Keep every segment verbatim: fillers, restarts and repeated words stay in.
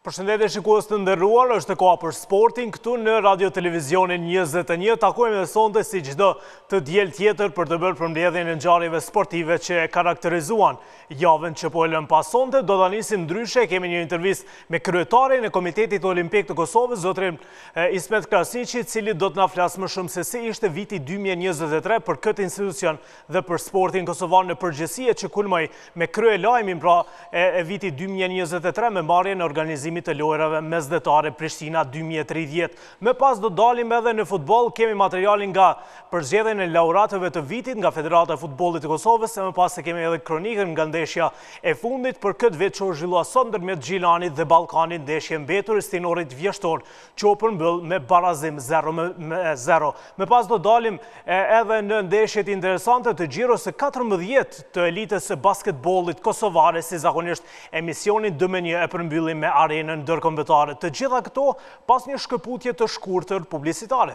Përshëndetje shikues të nderuar, është koha për sportin këtu në Radio Televizionin njëzet e një. Takojmë sonte si çdo të diel tjetër për të bërë përmbledhjen e ngjarjeve sportive që e karakterizuan javën që po e lëm pas sonte. Do ta nisim ndryshe, kemi një intervistë me kryetarin e Komitetit Olimpik të Kosovës, zotrin Ismet Krasniqi, i cili do të na flasë më shumë se si ishte viti dy mijë e njëzet e tre për këtë institucion dhe për sportin kosovar në përgjithësi, që kulmoi me krye lajmin pra e, e viti dy mijë e njëzet e tre me marrjen e organizimit të lojrave mesdhetare Prishtina dy mijë e tridhjetë. Më pas do dalim edhe në futboll, kemi materialin nga përzgjedhjen e laureatëve të vitit nga Federata e Futbollit të Kosovës, e më pas se kemi edhe kronikën nga ndeshja e fundit për këtë vit që u zhvillua sot ndërmjet Gjilanit dhe Ballkanit, ndeshje mbetur e stinorit vjeshtor që u përmbyll me barazim zero me zero. Më pas do dalim edhe në ndeshjet interesante të Gjiros së katërmbëdhjetë të elitës së basketbollit kosovare, si zakonisht emisionin D M një e përmbyllim me arenën ndërkombëtare. Të gjitha këto pas një shkëputje të shkurtër publicitare.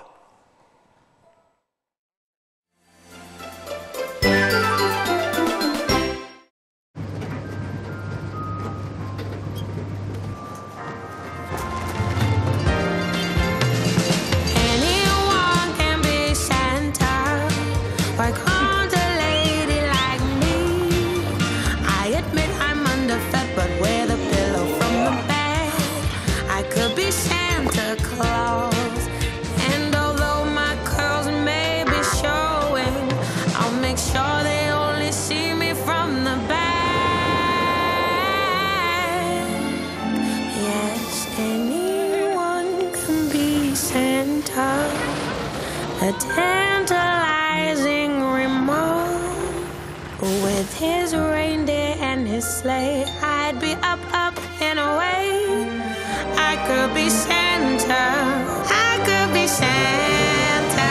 A tantalizing remote with his reindeer and his sleigh. I'd be up, up and away. I could be Santa. I could be Santa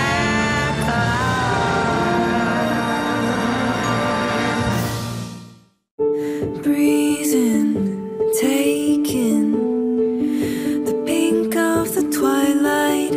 Claus. Breezing, taking the pink of the twilight.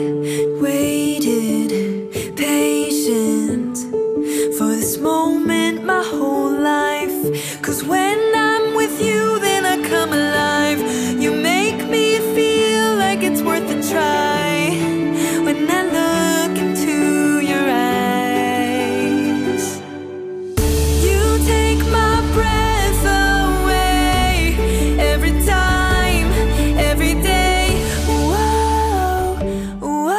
For this moment my whole life, 'cause when I'm with you then I come alive. You make me feel like it's worth a try when I look into your eyes. You take my breath away every time, every day. Whoa, whoa.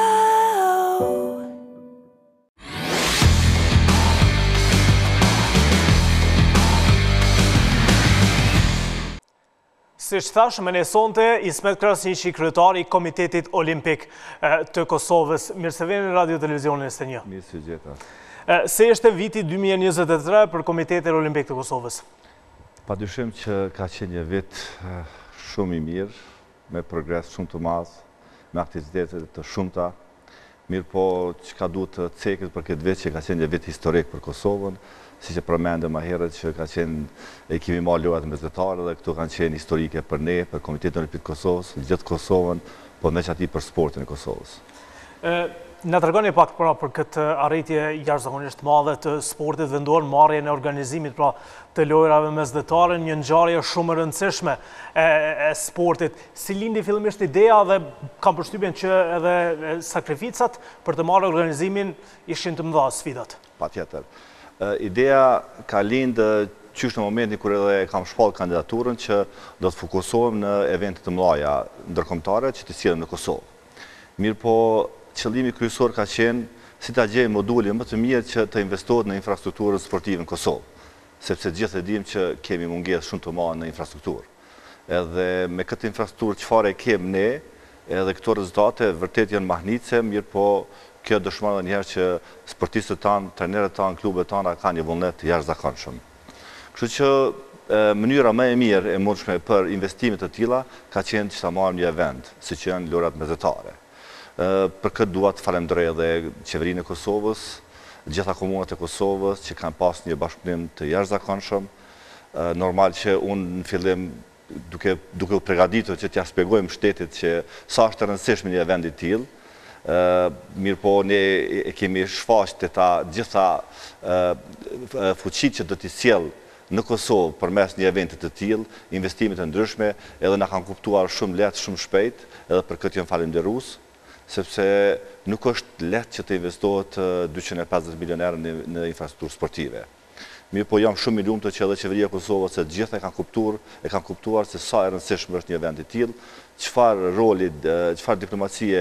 Si që thash, me ne sonte Ismet Krasniqi, kryetari i Komitetit Olimpik të Kosovës. Mirë se vjen në Radio Televizionin njëzet e një. Mirë se gjeta. Se ishte viti dy mijë e njëzet e tre për Komitetin Olimpik të Kosovës? Padyshim që ka qenë një vit shumë i mirë, me progres shumë të madh, me aktivitetet të shumta. Mirë po që ka duhet të cekët për këtë vit që ka qenë një vit historik për Kosovën, si që përmendëm ma herët që ka qenë e kemi marrë lojrat mesdhetare dhe këto kanë qenë historike për ne, për Komitetin Olimpik të Kosovës, gjithë Kosovën, po me që ati për sportin e Kosovës. Në të regoni pak pra për këtë arritje jashtëzakonisht madhe të sportit dhe ndorë marrjen e organizimit pra të lojrave mesdhetare, një ngjarje shumë e rëndësishme e sportit. Si lindi fillimisht ideja dhe kam përshtypjen që edhe sakrificat për të marrë organizimin ishin të mëdha sfidat? Patjetër. Ideja ka lindë qysh në momentin kër edhe kam shpall kandidaturën që do të fokusohem në eventet të mëdha ndërkombëtare që të sillen në Kosovë. Mirë po, qëllimi kryesor ka qenë si ta gjejmë modulin më të mirë që të investohet në infrastrukturën sportive në Kosovë, sepse gjithë e dim që kemi mungesë shumë të madhe në infrastrukturë. Edhe me këtë infrastrukturë çfarë e kemi ne, edhe këto rezultate vërtet janë mahnitse, mirë po kjo dëshmon edhe një herë që sportistët tanë, trajnerët tanë, klubet tana kanë një vullnet të jashtëzakonshëm. Kështu që mënyra më e mirë e mundshme për investimet të tilla ka qenë që ta marrim një event, siç janë lojrat mesdhetare. Për këtë dua të falenderoj edhe qeverinë e Kosovës, gjitha komunat e Kosovës që kanë pas një bashkëpunim të jashtëzakonshëm. Normal që unë në fillim duke duke u përgatitur që t'ja shpjegojmë shtetit që sa është e rëndësishme një event i tillë. Mirë po ne e kemi shfaqë të ta gjitha fuqit që do t'i sjell në Kosovë përmes një eventit të tillë, investimet e ndryshme, edhe na kanë kuptuar shumë lehtë, shumë shpejt, edhe për këtë jam falënderues, sepse nuk është lehtë që të investohet dyqind e pesëdhjetë milion euro në, në infrastrukturë sportive. Mirë po jam shumë i lumtur që edhe qeveria e Kosovës se të gjitha e kanë kuptuar, e kanë kuptuar se sa e rëndësishme është një event i tillë, çfarë roli, çfarë diplomacie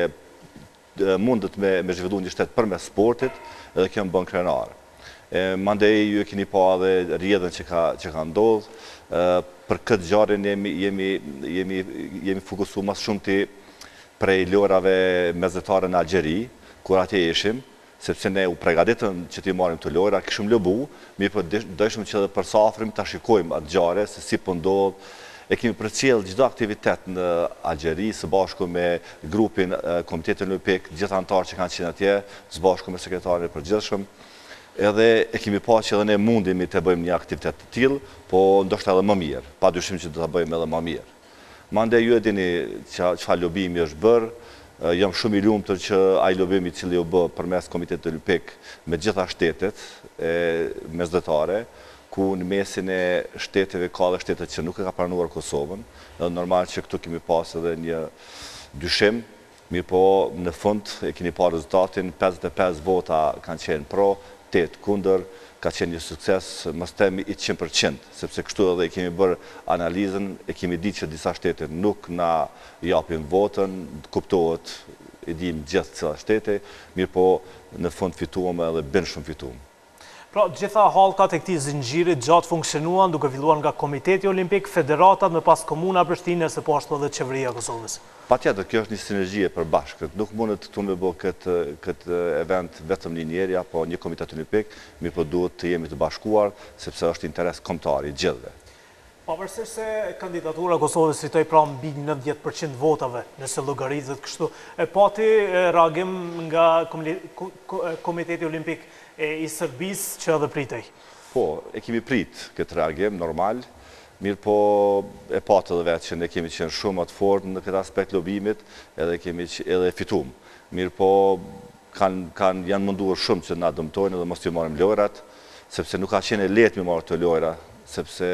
mundet me, me zhvillu një shtet përmes sportit, edhe kjo më bën krenar. Mandej ju e keni pa edhe rrjedhën që ka, që ka ndodhur. Për këtë ngjarje jemi, jemi, jemi, jemi fokusuar më shumë ti prej lojrave mesdhetare në Algjeri, kur atje ishim, sepse ne u pregaditëm që t'i marrim të lojra, kishim lobu, mirë po dëshim që edhe përsafrim ta shikojmë atë ngjarje se si po ndodh. E kemi përcjell çdo aktivitet në Algjeri së bashku me grupin Komitetin Olimpik, gjithë anëtarë që kanë qenë atje, së bashku me sekretarin e përgjithshëm. Edhe e kemi pa që edhe ne mundemi të bëjmë një aktivitet të tillë, po ndoshta edhe më mirë, padyshim që do ta bëjmë edhe më mirë. Mandej ju e dini çfarë lobimi është bërë. Jam shumë i lumtur që ai lobimi i cili u bë përmes Komitetit Olimpik me gjitha shtetet e mesdhetare, ku në mesin e shteteve ka dhe shtetet që nuk e ka pranuar Kosovën, dhe normal që këtu kemi pas edhe një dyshim, mirë po në fund e keni pa rezultatin, pesëdhjetë e pesë vota kanë qenë pro, tetë kundër, ka qenë një sukses, mos themi i njëqind përqind, sepse kështu edhe kemi bërë analizën, e kemi ditë që disa shtete nuk na japin votën, kuptohet, e dim gjithë cila shtete, mirë po në fund fituam edhe bën shumë fituam. Pra, gjitha hallkat e këtij zinxhiri gjatë funksionuan, duke filluar nga Komiteti Olimpik, federatat, më pas Komuna e Prishtinës, e po ashtu edhe qeveria e Kosovës. Patjetër, kjo është një sinergji e përbashkët. Nuk mundet këtu me bë këtë, këtë event vetëm linjeri apo një Komitet Olimpik, mirë po duhet të jemi të bashkuar, sepse është interes kombëtar i gjithëve. Pavarësisht se kandidatura e Kosovës fitoi pra mbi nëntëdhjetë përqind votave, nëse llogaritet kështu, e pati reagim nga Komiteti Olimpik e i Serbisë që edhe pritej. Po, e kemi prit këtë reagim normal, mirë po e patë edhe vetë që ne kemi qenë shumë atë fort në këtë aspekt lobimit, edhe kemi edhe fitum. Mirë po kanë, kanë, janë munduar shumë që na dëmtojnë edhe mos t'i marrim lojrat, sepse nuk ka qenë lehtë me marrë të lojra, sepse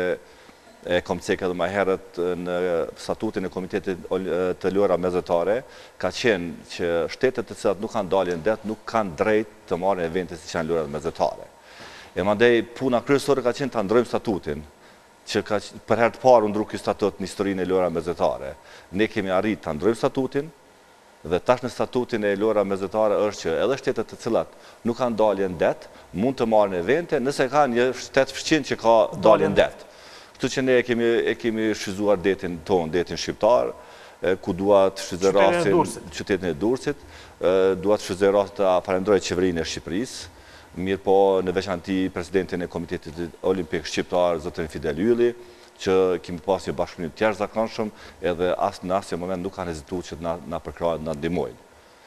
e kom cekë edhe më herët në statutin e Komitetit të lojra mesdhetare, ka qenë që shtetet të cilat nuk kanë dalje në det, nuk kanë drejt të marrin evente si që janë lojrat mesdhetare. E mandej puna kryesore ka qenë të ndrojmë statutin, që ka, për herë të parë u ndru ky statut në historinë e lojrave mesdhetare. Ne kemi arritë të ndrojmë statutin, dhe tash në statutin e lojrave mesdhetare është që edhe shtetet të cilat nuk kanë dalje në det, mund të marrin evente nëse kanë një shtet fshqin që ka dalje në det. Kështu që ne e kemi, e kemi shfryzuar detin ton, detin shqiptar, ku dua të shfrytëzoj rastin qytetin e Durrësit, dua të shfrytëzoj rastin të falenderoj qeverinë e Shqipërisë, mirë po në veçanti presidentin e Komitetit Olimpik Shqiptar, zotrin Fidel Ylli, që kemi pas një bashkëpunim të jashtëzakonshëm, edhe as në asnjë moment nuk kanë hezituar që na na përkrahojnë, na ndihmojnë.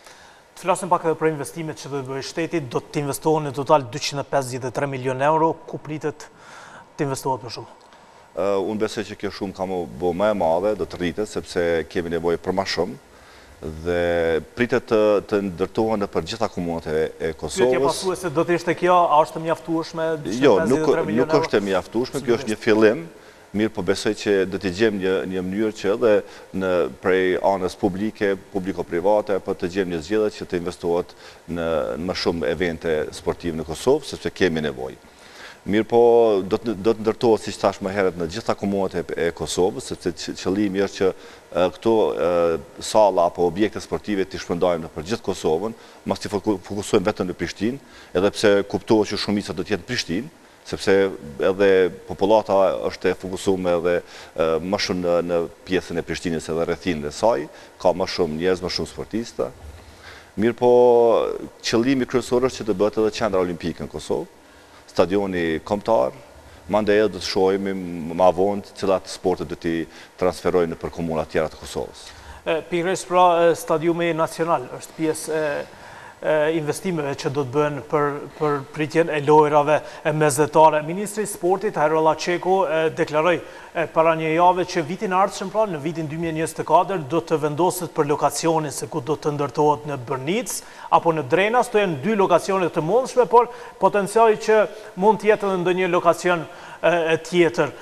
Të flasim pak edhe për investimet që do të bëjë shteti, do të investohen në total dyqind e pesëdhjetë e tre milion euro, ku pritet të investohet më shumë? Uh, unë besoj që kjo shumë ka më bo më e madhe, do të rritet, sepse kemi nevojë për më shumë, dhe pritet të, të ndërtohen në për gjitha komunat e, e Kosovës. Pyetja pasuese do të ishte kjo, a është mjaftueshme dyqind e jo, pesëdhjetë e tre nuk, milion nuk euro? është e mjaftueshme, kjo është një fillim, mirë po besoj që do të gjejmë një, një mënyrë që edhe në prej anës publike, publiko-private, po të gjejmë një zgjedhje që të investohet në, në më shumë evente sportive në Kosovë, sepse kemi nevojë. Mirë po, do të, do të ndërtohet, si që tash më herët, në gjitha komunat e, e Kosovës, sepse qëllimi është që e, këto e, salla apo objekte sportive të shpërndajmë në për gjithë Kosovën, mos të fokusojmë vetëm në Prishtinë, edhe pse kuptohet që shumica do të jetë në Prishtinë, sepse edhe populata është e fokusuar edhe e, më shumë në, në pjesën e Prishtinës edhe rrethinën e saj, ka më shumë njerëz, më shumë sportista. Mirë po, qëllimi kryesor është që të bëhet edhe qendra olimpike në Kosovë, stadioni kombëtar, mandej edhe do të shohim më vonë cilat sporte do t'i transferojnë për komuna tjera të Kosovës. Pikërisht pra stadiumi nacional është pjesë e investimeve që do të bëhen për, për pritjen e lojrave mesdhetare. Ministri i Sportit, Hajrolla Çeku, deklaroi para një jave që vitin e ardhshëm, pra në vitin dy mijë e njëzet e katër, do të vendoset për lokacionin se ku do të ndërtohet në Bërnic apo në Drenas. To janë dy lokacione të mundshme, por potenciali që mund të jetë edhe ndonjë lokacion tjetër.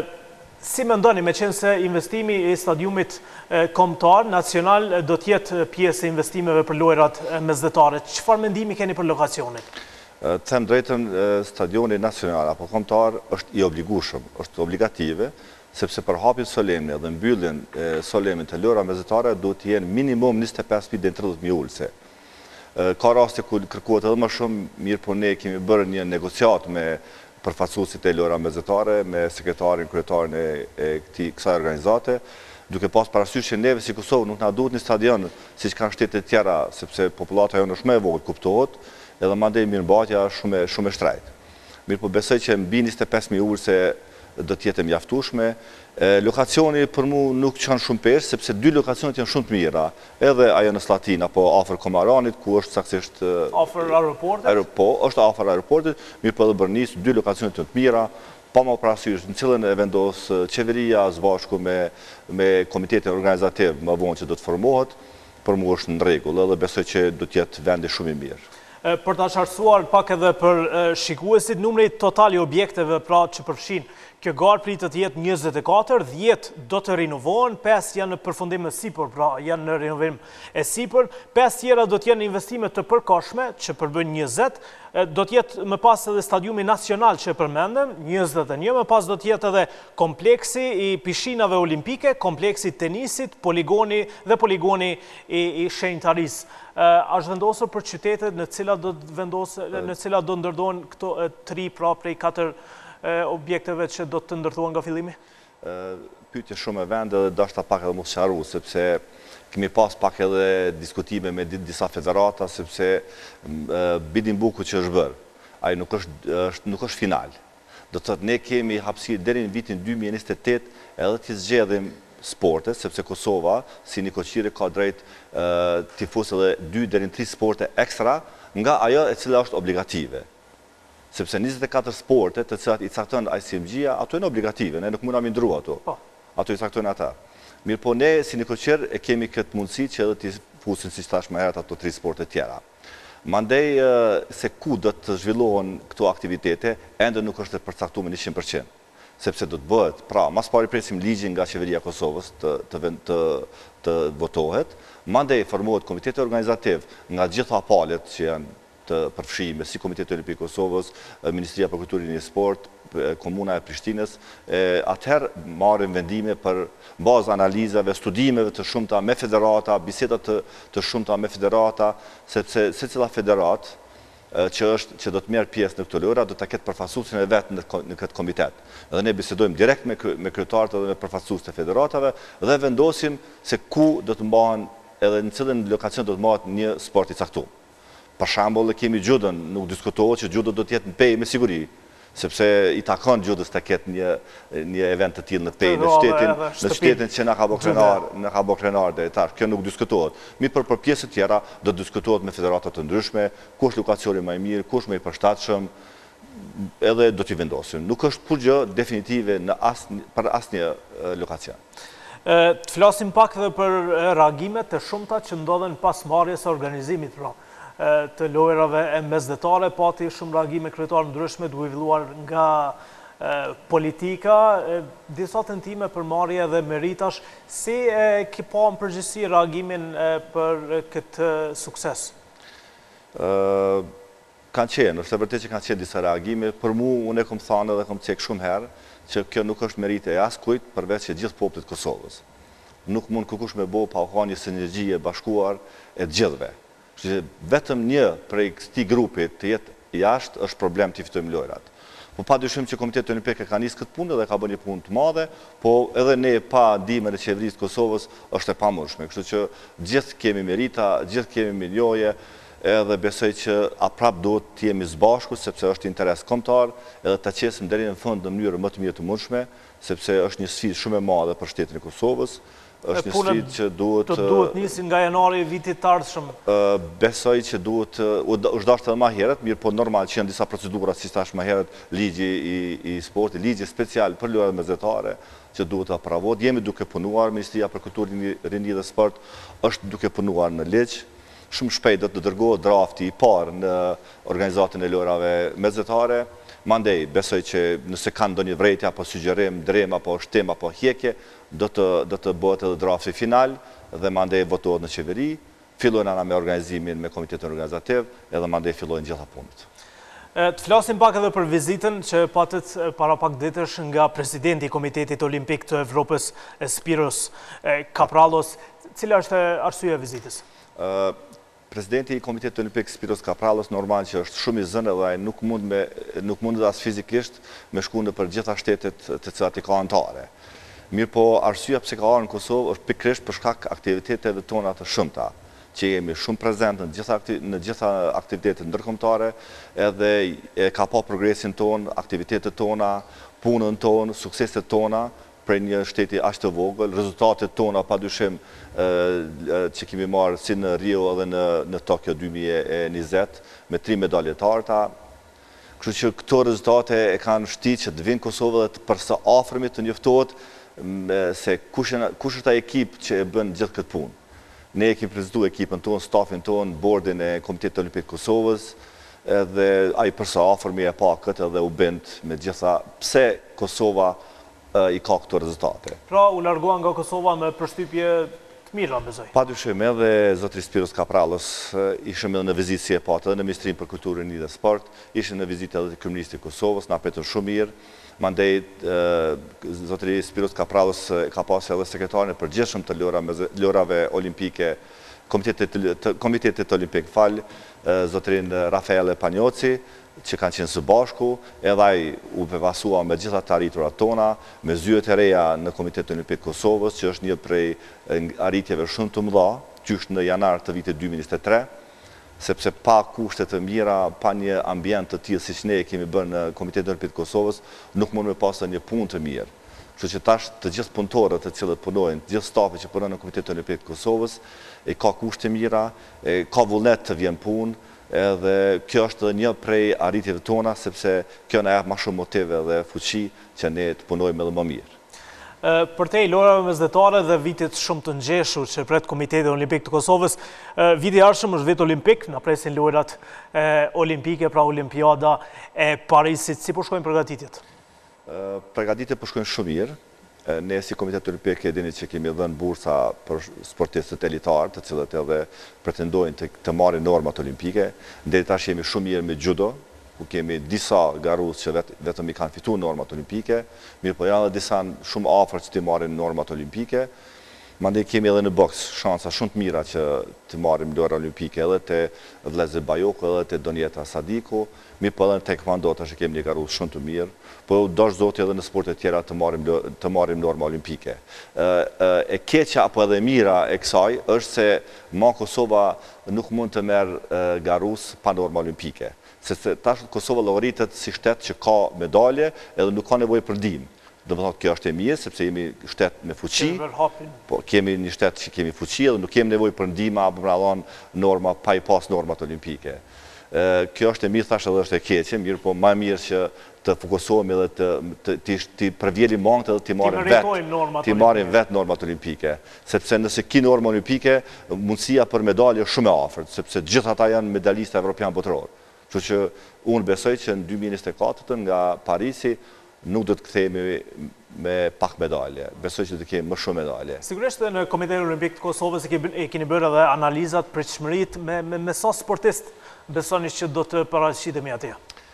Si mendoni, me qenë se investimi i stadiumit kombëtar nacional do të jetë pjesë e investimeve për lojrat mesdhetare, çfarë mendimi keni për lokacionin? Të them drejtën, stadioni nacional apo kombëtar është i obligueshëm, është obligative, sepse për hapjen solemne dhe mbylljen solemne të lojrave mesdhetare duhet të jenë minimum njëzet e pesë mijë deri në tridhjetë mijë ulëse. Ka raste ku kërkohet edhe më shumë, mirë po ne kemi bërë një negociat me përfaqësuesit e lojrave mesdhetare, me sekretarin, kryetarin e kësaj organizate, duke pas parasysh që neve si Kosovë nuk na duhet një stadion siç kanë shtetet tjera, sepse popullata jonë është më e vogël, kuptohet, edhe mandej mirëmbajtja shumë shumë e shtrejtë. Mirë po besoj që mbi njëzet e pesë mijë ulëse do të jetë mjaftueshme. Lokacioni për mu nuk kanë shumë pesh, sepse dy lokacionet janë shumë të mira, edhe ajo në Slatin apo afër Komaranit, ku është saktësisht afër aeroportit. Po, është afër aeroportit, mirë po edhe Bërnis, dy lokacionet janë të mira, pa më parasysh në cilën e vendos qeveria së bashku me me komitetin organizativ më vonë që do të formohet, për mu është në rregull, edhe besoj që do të jetë vendi shumë i mirë. Për ta qartësuar pak edhe për shikuesit, numri total i objekteve pra që përfshin kjo garë pritet të jetë njëzet e katër, dhjetë do të rinovohen, pesë janë në përfundim e sipër, pra janë në rinovim e sipër, pesë tjera do të jenë investime të përkohshme që përbën njëzet, do të jetë më pas edhe stadiumi nacional që përmendëm, njëzet e një, më pas do të jetë edhe kompleksi i pishinave olimpike, kompleksi tenisit, poligoni dhe poligoni i, i shenjtarisë. A është vendosur për qytetet në cilat do vendosë, në cilat do ndërdohen këto tri pra prej katër objekteve që do të ndërtohen nga fillimi? Pyetje shumë e vende dhe dashta pak edhe mos sqaru, sepse kemi pas pak edhe diskutime me disa federata, sepse bidin buku që është bërë, ai nuk është, nuk është final. Do të thotë ne kemi hapësirë deri në vitin dy mijë e njëzet e tetë edhe të zgjedhim sporte, sepse Kosova, si një koqire, ka drejt të fusë edhe dy deri në tri sporte ekstra nga ajo e cila është obligative. Sepse njëzet e katër sporte të cilat i cakton I C M G-a, ato janë obligative, ne nuk mundam i ndru ato. Ato i caktojnë ata. Mirë po ne, si një koqire, e kemi këtë mundësi që edhe të fusin si shtash më herët ato tri sporte tjera. Mandej se ku do të zhvillohen këto aktivitete, ende nuk është të përcaktuar në njëqind përqind. Sepse do të bëhet, pra, mas pari presim ligjin nga qeveria Kosovës të, të, të, të votohet, mandej formohet komiteti organizativ nga gjitha palët që janë të përfshime, si Komiteti Olimpik Kosovës, Ministria për Kulturën e Sport, Komuna e Prishtinës, atëherë marrin vendime për bazë analizave, studimeve të shumta me federata, bisedat të, të shumta me federata, sepse secila federat që është që do të merr pjesë në këto lojra do ta ketë përfaqësuesin e vet në, në këtë komitet. Dhe ne bisedojmë direkt me me kryetarët dhe me përfaqësuesit e federatave dhe vendosim se ku do të mbahen edhe në cilën lokacion do të mbahet një sport i caktuar. Për shembull, kemi judën, nuk diskutohet që judo do të jetë në Pej me siguri, sepse i takon judës të ketë një një event të tillë në Pej në shtetin, në shtetin që na ka bërë krenar, na ka bërë krenar deri tash. Kjo nuk diskutohet. Mirë, për për pjesë të tjera do të diskutohet me federata të ndryshme, ku është lokacioni më i mirë, ku është më i përshtatshëm, edhe do t'i vendosim. Nuk është kurrë definitive në asnjë për asnjë lokacion. Të flasim pak edhe për reagimet e shumta që ndodhen pas marrjes së organizimit pra të lojrave e mesdhetare, pati shumë reagime kryetarë ndryshme duke filluar nga politika, disa tentime për marrje dhe meritash. Si e ki pa në përgjithësi reagimin për këtë sukses? Kanë qenë, është e vërtetë që kanë qenë disa reagime. Për mu, unë e kom thënë dhe kom cek shumë herë, që kjo nuk është merite e askujt përveç që gjithë popullit Kosovës. Nuk mund kërkush me bo pa ka një sinergji e bashkuar e gjithëve. Që vetëm një prej këtij grupi të jetë jashtë është problem të fitojmë lojrat. Po pa dyshim që Komiteti Olimpik ka nisë këtë punë dhe ka bërë një punë të madhe, po edhe ne pa ndihmën e qeverisë të Kosovës është e pamundshme. Kështu që gjithë kemi merita, gjithë kemi milioje, edhe besoj që aprap duhet të jemi zbashku, sepse është interes kombëtar, edhe të qesim deri në fund në mënyrë më të mirë të mundshme, sepse është një sfidë shumë e madhe për shtetin e Kosovës. Është një sfidë që duhet... Të duhet nisin nga janari vitit të ardhshëm? Besoj që duhet... është dashtë edhe ma herët, mirë po normal që janë disa procedura, si tash ma herët, ligji i sportit, ligji special për lojrat mesdhetare, që duhet të apravohet. Jemi duke punuar, Ministria për Kulturë, Rindi dhe Sport është duke punuar në ligj. Shumë shpejt do të dërgohet drafti i parë në organizatën e lojrave mesdhetare. Mandej, besoj që nëse kanë ndonjë vrejtje, apo sugjerim, drem, apo shtim, apo hjekje, do të bëhet edhe drafti final dhe mandej votohet në qeveri, fillojnë ana me organizimin me komitetin organizativ edhe mandej fillojnë gjitha punët. Të flasim pak edhe për vizitën që patët para pak ditësh nga presidenti i Komitetit Olimpik të Evropës, Spiros Kapralos. Cila është arsyeja e vizitës? Presidenti i Komitetit Olimpik Spiros Kapralos normal që është shumë i zënë dhe nuk mund nuk mund as fizikisht me shku në për gjitha shtetet të cilat i ka anëtare. Mirë po arsyeja pse ka ardhur në Kosovë është pikërisht për shkak aktiviteteve tona të shumta, që jemi shumë prezent në gjitha në gjitha aktivitetet ndërkombëtare, edhe e ka pa progresin ton, aktivitetet tona, punën tonë, sukseset tona për një shteti aq të vogël, rezultatet tona padyshim që kemi marrë si në Rio edhe në në Tokyo dy mijë e njëzet me tri medalje të arta. Kështu që këto rezultate e kanë shtyr që të vinë Kosovë dhe të përsa afërmi të njoftohet se kush është ai ekip që e bën gjithë këtë punë. Ne e kemi prezentuar ekipën tonë, stafin tonë, bordin e Komitetit Olimpik të Kosovës, edhe ai përsa afërmi e pa këtë edhe u bind me gjitha pse Kosova i ka këto rezultate. Pra u largua nga Kosova me përshtypje të mira, besoj. Padyshim edhe zotri Spiros Kapralos ishim edhe në vizitë si e patë edhe në Ministrinë për Kulturë, Rindi dhe Sport, ishim në vizitë edhe të Kryeministrit të Kosovës, na pritën shumë mirë. Mandej zotri Spiros Kapralos ka pasur edhe sekretarin e përgjithshëm të lojrave olimpike, Komitetit Olimpik, fal, zotrin Rafaele Panjoci, që kanë qenë së bashku, edhe ai u bevasua me gjitha të arriturat tona, me zyret e reja në Komitetin Olimpik të Kosovës, që është një prej arritjeve shumë të mëdha, qysh në janar të vitit dy mijë e njëzet e tre, sepse pa kushte të mira, pa një ambient të tillë siç ne kemi bërë në Komitetin Olimpik të Kosovës, nuk mund të pasë një punë të mirë. Kështu që tash të gjithë punëtorët të cilët punojnë, të gjithë stafi që punon në Komitetin Olimpik të Kosovës, e ka kushte mira, e ka vullnet të vjen punë, edhe kjo është një prej arritjeve tona, sepse kjo na jep më shumë motive dhe fuqi që ne të punojmë edhe më mirë. Për te i lojrave mesdhetare dhe vitit shumë të ngjeshur që pret Komiteti Olimpik të Kosovës, viti i ardhshëm është vit olimpik, na presin lojrat olimpike, pra Olimpiada e Parisit. Si po shkojnë përgatitjet? Përgatitjet po shkojnë shumë mirë. Ne si Komitet Olimpik e dini që kemi dhënë bursa për sportistët elitarë, të cilët edhe pretendojnë të, të marrin normat olimpike. Deri tash jemi shumë mirë me judo, ku kemi disa garues që vet, vetëm i kanë fituar normat olimpike, mirë po janë edhe disa shumë afër që të marrin normat olimpike. Mandej kemi edhe në boks shansa shumë të mira që të marrim lojra olimpike, edhe te vëllezër Bajoku, edhe te Donjeta Sadiku, mirë po edhe në taekwondo tash kemi një garues shumë të mirë, po dosh zoti edhe në sportet tjera të marrim të marrim norma olimpike. E, e keqja apo edhe mira e kësaj është se ma Kosova nuk mund të merr garues pa norma olimpike, sepse tash Kosova llogaritet si shtet që ka medalje edhe nuk ka nevojë për ndihmë. Do të thotë kjo është e mirë sepse jemi shtet me fuqi. Po kemi një shtet që kemi fuqi dhe nuk kemi nevojë për ndihmë apo për dhon norma pa i pas normat olimpike. Ë kjo është e mirë, thash edhe është e keqe, mirë po më mirë që të fokusohemi edhe të të të përvjelim mangët edhe të marrim vetë të marrim vetë normat olimpike, sepse nëse ki norma olimpike, mundësia për medalje është shumë e afërt, sepse gjithë ata janë medalistë evropian botror. Kështu që unë besoj që në dy mijë e njëzet e katër nga Parisi nuk do të kthehemi me pak medalje. Besoj që do të kemi më shumë medalje. Sigurisht në Komitetin Olimpik të Kosovës e keni bërë edhe analizat për çmërit me me, me sa sportist besoni që do të paraqitemi atje?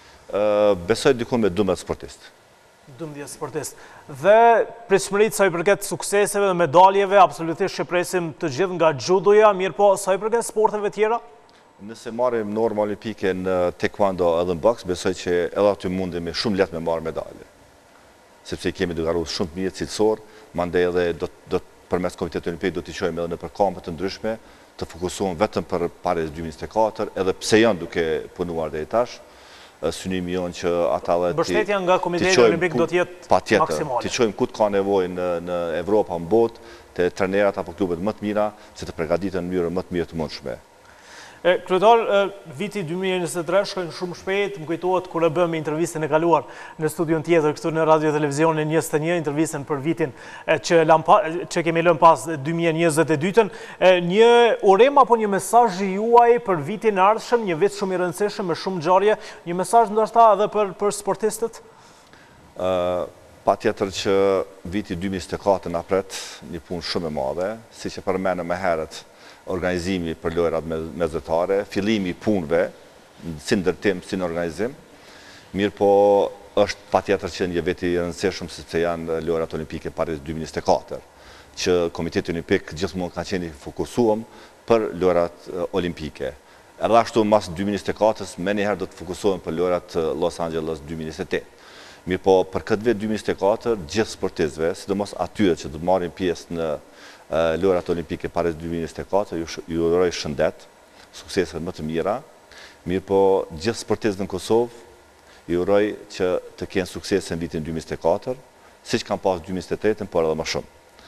Ë besoj diku me dymbëdhjetë sportist. dymbëdhjetë sportist. Dhe pritshmëritë sa i përket sukseseve dhe medaljeve, absolutisht që presim të gjithë nga judoja, mirë po sa i përket sporteve tjera? Nëse marrim norma olimpike në taekwondo edhe në boks, besoj që edhe aty mundemi shumë lehtë me marrë medalje. Sepse i kemi dy garues shumë të mirë cilësor, mandej edhe do do përmes Komitetit Olimpik do t'i çojmë edhe në përkampe të ndryshme, të fokusohen vetëm për Paris dy mijë njëzet e katër, edhe pse janë duke punuar deri tash. Synimi jonë që ata dhe mbështetja nga Komiteti Olimpik do të jetë maksimale. Ti qojmë ku të ka nevojë në, në Evropa, në botë, të trenerat apo klubet më të mira, që të përgatiten në mënyrë më të mirë të mundshme. Kryetar, viti dy mijë e njëzet e tre shkojnë shumë shpejt, më kujtohet kur e bëm intervistën e kaluar në studion tjetër këtu në Radio Televizionin njëzet e një, intervistën për vitin që, që kemi lënë pas dy mijë e njëzet e dy. Një urem apo një mesazh juaj për vitin e ardhshëm, një vit shumë i rëndësishëm me shumë ngjarje, një mesazh ndoshta edhe për për sportistët? Uh, Patjetër që viti dy mijë e njëzet e katër na pret një punë shumë e madhe, siç e përmendëm më herët. Organizimi për lojrat mesdhetare, fillimi i punëve, si ndërtim, si në organizim. Mirë po është patjetër që një vit i rëndësishëm sepse janë lojrat olimpike Paris dy mijë njëzet e katër, që Komiteti Olimpik gjithmonë ka qenë i fokusuar për lojrat olimpike. Edhe ashtu mas dy mijë njëzet e katër, më njëherë do të fokusohen për lojrat Los Angeles dy mijë njëzet e tetë. Mirë po për këtë vit dy mijë njëzet e katër, gjithë sportistëve, sidomos atyre që do të marrin pjesë në lojrat olimpike Paris dy mijë njëzet e katër, ju uroj shëndet, suksese më të mira. Mirë po gjithë sportistët në Kosovë, ju uroj që të kenë suksese në vitin dy mijë njëzet e katër, siç kanë pas dy mijë njëzet e tetë, por edhe më shumë.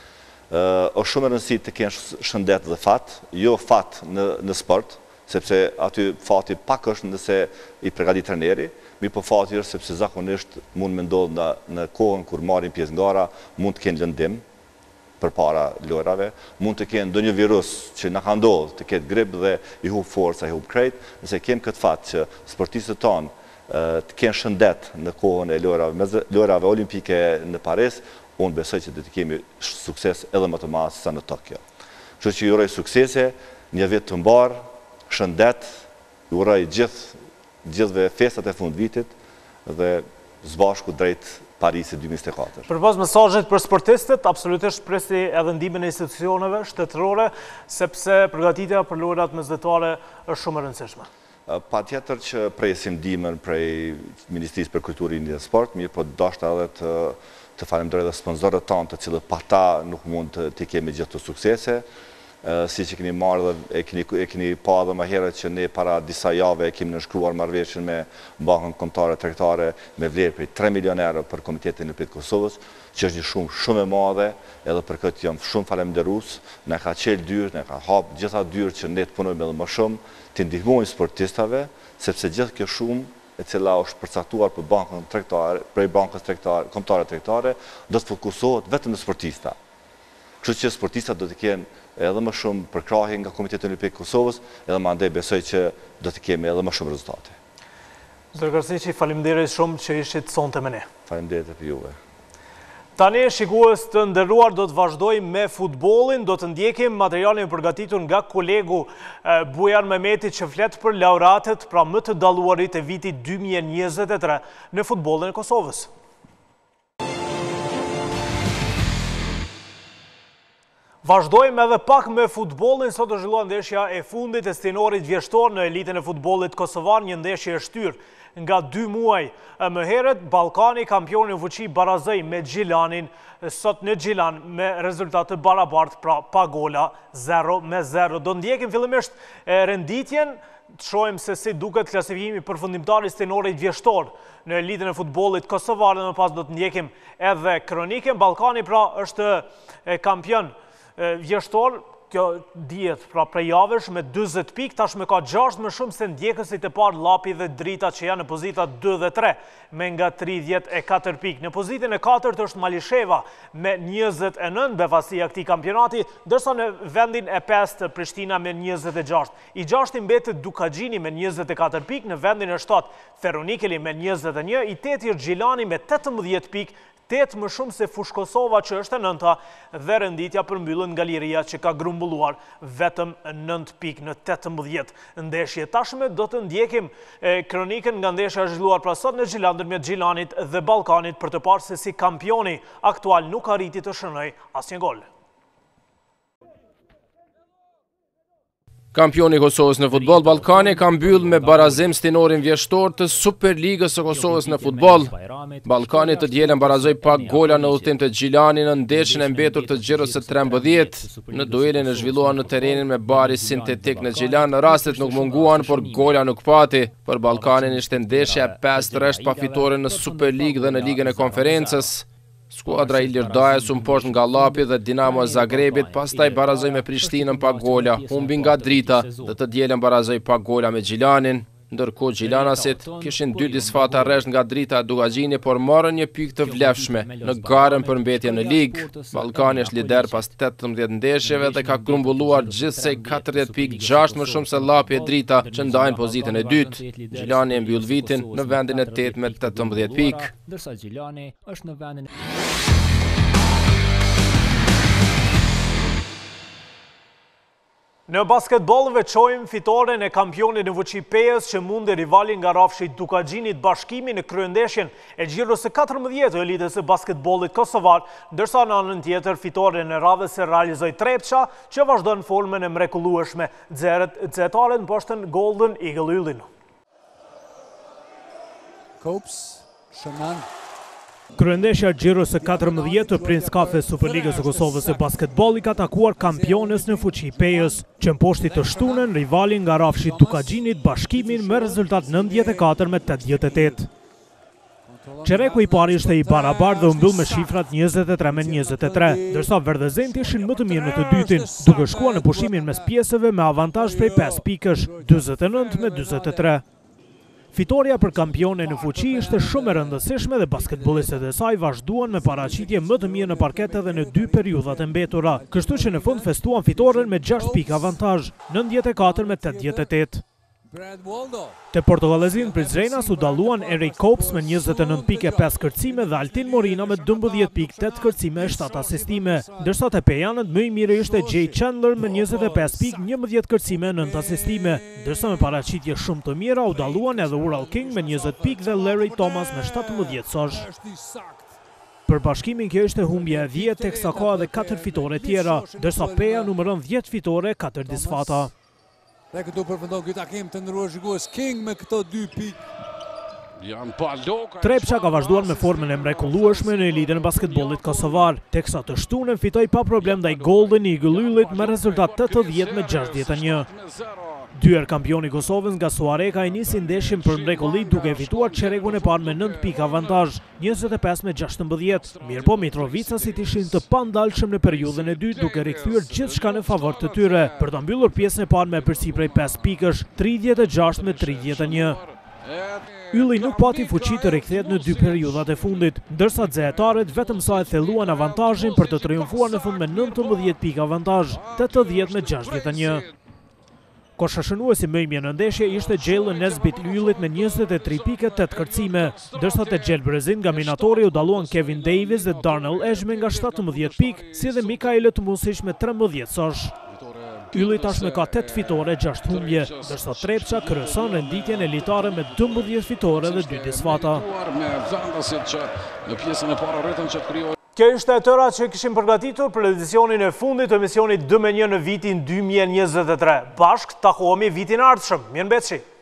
Është shumë e rëndësishme të kenë shëndet dhe fat, jo fat në në sport, sepse aty fati pak është nëse i përgatit trajneri, mirë po fati është sepse zakonisht mund me ndodhë në, në kohën kur marrin pjesë ngara, mund të kenë lëndim për para lojrave, mund të kenë ndonjë virus që na ka ndodhur, të ketë grip dhe i hub forca, i hub krejt, nëse kemë këtë fat që sportistët tonë të kenë shëndet në kohën e lojrave, lojrave olimpike në Paris, unë besoj që do të kemi sukses edhe më të madh sa në Tokyo. Kështu që ju uroj suksese, një vit të mbar, shëndet, ju uroj gjithë gjithëve festat e fundvitit dhe së bashku drejt Parisit dy mijë njëzet e katër. Përpas mesazhet për sportistët, absolutisht presi edhe ndihmën e institucioneve shtetërore, sepse përgatitja për lojrat mesdhetare është shumë e rëndësishme. Patjetër që presim ndihmën prej Ministrisë për Kulturë dhe Sport, mirë po dashta edhe të, të falenderoj edhe sponsorët tanë, të cilët pa ta nuk mund të, të kemi gjithë të suksese. Si që keni marrë dhe e keni, e keni pa dhe më herët që ne para disa jave e kemi nënshkruar marrëveshjen me Bankën Kombëtare Tregtare me vlerë prej tre milion euro për Komitetin Olimpik të Kosovës, që është një shumë shumë e madhe, edhe për këtë jam shumë falenderues, na ka qelë dyrë, na ka hapë gjitha dyrë që ne të punojmë edhe më shumë, të ndihmojmë sportistave, sepse gjithë kjo shumë e cila është përcaktuar për Bankën Tregtare, prej Bankës Tregtare, Kombëtare Tregtare, do të fokusohet vetëm në sportista. Kështu që sportistat do të kenë edhe më shumë përkrahje nga Komiteti Olimpik Kosovës, edhe më andaj besoj që do të kemi edhe më shumë rezultate. Zotër Karsiqi, faleminderit shumë që ishit sonte me ne. Faleminderit për juve. Tani, shikues të nderuar, do të vazhdojmë me futbollin, do të ndjekim materialin përgatitur nga kolegu Bujar Mehmeti që flet për laureatët pra më të dalluarit e vitit dy mijë e njëzet e tre në futbollin e Kosovës. Vazhdojmë edhe pak me futbollin, sot është zhvilluar ndeshja e fundit e stenorit vjeshtor në elitën e futbollit kosovar, një ndeshje e shtyrë nga dy muaj më herët. Ballkani, kampioni fuqi barazoi me Gjilanin sot në Gjilan me rezultat të barabartë, pra pa gola, zero me zero. Do ndjekim fillimisht renditjen, të shohim se si duket klasifikimi përfundimtar i stenorit vjeshtor në elitën e futbollit kosovar, dhe më pas do të ndjekim edhe kronikën. Ballkani pra është kampion vjeshtor, kjo dihet pra prej javësh me dyzet pikë, tashmë ka gjashtë më shumë se ndjekësit e parë Llapi dhe Drita që janë në pozitat dy dhe tre me nga tridhjetë e katër pikë. Në pozitën e katërt është Malisheva me njëzet e nëntë, befasia këtij kampionati, ndërsa në vendin e pestë Prishtina me njëzet e gjashtë. I gjashti mbetet Dukagjini me njëzet e katër pikë, në vendin e shtatë Feronikeli me njëzet e një, i teti është Gjilani me tetëmbëdhjetë pikë, tetë më shumë se Fush Kosova që është e nënta, dhe renditja përmbyllën nga Liria që ka grumbulluar vetëm nëntë pikë në tetëmbëdhjetë. Ndeshje tashme do të ndjekim kronikën nga ndeshja e zhvilluar pra sot në Gjilan ndërmjet Gjilanit dhe Ballkanit për të parë se si kampioni aktual nuk arriti të shënoj asnjë gol. Kampioni i Kosovës në futboll Ballkani ka mbyll me barazim stinorin vjeshtor të Superligës së Kosovës në futboll. Ballkani të dielën barazoi pak gola në udhtim të Gjilani në ndeshjen e mbetur të Xhirës së trembëdhjetë. Në duelin e zhvilluar në terrenin me bari sintetik në Gjilan, rastet nuk munguan, por gola nuk pati. Për Ballkanin ishte ndeshja e pestë rresht pa fitore në Superligë dhe në Ligën e Konferencës. Skuadra Ilir Dajes u mposht nga Llapi dhe Dinamo e Zagrebit, pastaj barazoi me Prishtinën pa gola, humbi nga Drita dhe të dielën barazoi pa gola me Gjilanin. Ndërkohë Gjilanasit kishin dy disfata rresht nga Drita e Dugagjini, por morën një pikë të vlefshme në garën për mbetjen në ligë. Ballkani është lider pas tetëmbëdhjetë ndeshjeve dhe ka grumbulluar gjithsej katërdhjetë pikë, gjashtë më shumë se Llapi e Drita që ndajnë pozitën e dytë. Gjilani e mbyll vitin në vendin e tetë me tetëmbëdhjetë pikë. Ndërsa Gjilani është në vendin Në basketbol veçojmë fitoren e kampionit në Vuçi Pejës që mundi rivalin nga rafshi Dukagjinit Bashkimi në kryendeshjen e Xhirës së katërmbëdhjetë elitës së basketbollit kosovar, ndërsa në anën tjetër fitoren e radhës se realizoi Trepça që vazhdon formën e mrekullueshme. Xetarët mposhtën Golden Eagle Yllin. Kops, Shënan. Kryendeshja Xhirës së katërmbëdhjetë të Prince Cafe Superligës së Kosovës së basketbollit ka takuar kampionës në Fuçi Pejës, që mposhti të shtunën rivalin nga rafshi Dukagjinit Bashkimin me rezultat nëntëdhjetë e katër me tetëdhjetë e tetë. Qereku i pari ishte i barabartë dhe u mbyll me shifrat njëzet e tre me njëzet e tre, ndërsa verdhëzent ishin më të mirë në të dytin, duke shkuar në pushimin mes pjesëve me avantazh prej pesë pikësh, dyzet e nëntë me dyzet e tre. Fitoria për kampione në fuqi ishte shumë e rëndësishme dhe basketbolistët e saj vazhduan me paraqitje më të mirë në parket edhe në dy periudhat e mbetura, kështu që në fund festuan fitoren me gjashtë pikë avantazh, nëntëdhjetë e katër me tetëdhjetë e tetë. Te portogallezin Prizrenas u dalluan Eric Kops me njëzet e nëntë pikë e pesë kërcime dhe Altin Morina me dymbëdhjetë pikë tetë kërcime e shtatë asistime, ndërsa te pejanët më i mirë ishte Jay Chandler me njëzet e pesë pikë njëmbëdhjetë kërcime e nëntë asistime, ndërsa me paraqitje shumë të mira u dalluan edhe Ural King me njëzet pikë dhe Larry Thomas me shtatëmbëdhjetë sosh. Për Bashkimin kjo ishte humbja e dhjetë, teksa ka edhe katër fitore tjera, ndërsa Peja numëron dhjetë fitore, katër disfata. Dhe këtu përfundon ky takim të ndëruar shikues, King me këto dy pikë. Trepça ka vazhduar me formën e mrekullueshme në elitën e basketbollit kosovar, teksa të shtunën fitoi pa problem ndaj Golden Eagle Yllit me rezultat tetëdhjetë me gjashtëdhjetë e një. Dyer kampioni i Kosovës nga Suareka i nisi ndeshjen për mrekulli duke fituar çerekun e parë me nëntë pikë avantazh, njëzet e pesë me gjashtëmbëdhjetë. Mirpo Mitrovicasit ishin të pandalshëm në periudhën e dytë duke rikthyer gjithçka në favor të tyre, për ta mbyllur pjesën e parë me përsi prej pesë pikësh, tridhjetë e gjashtë me tridhjetë e një. Ylli nuk pati fuqi të rikthehet në dy periudhat e fundit, ndërsa xehetarët vetëm sa e thelluan avantazhin për të triumfuar në fund me nëntëmbëdhjetë pikë avantazh, tetëdhjetë me gjashtëdhjetë e një. Koshashënuesi më i mirë në ndeshje ishte Jalen Nesbit Yllit me njëzet e tre pikë e tetë kërcime, ndërsa te Gjelbrezin nga Minatori u dalluan Kevin Davis dhe Darnell Eshme nga shtatëmbëdhjetë pikë, si dhe Mikael Tumusic me trembëdhjetë sosh. Ylli tashme ka tetë fitore, gjashtë humbje, ndërsa Trepça kryeson renditjen elitare me dymbëdhjetë fitore dhe dy disfata. Kjo ishte e tëra që kishim përgatitur për edicionin e fundit të emisionit dy me një në vitin dy mijë e njëzet e tre. Bashk takohemi vitin ardhshëm. Mirëmbëjtje.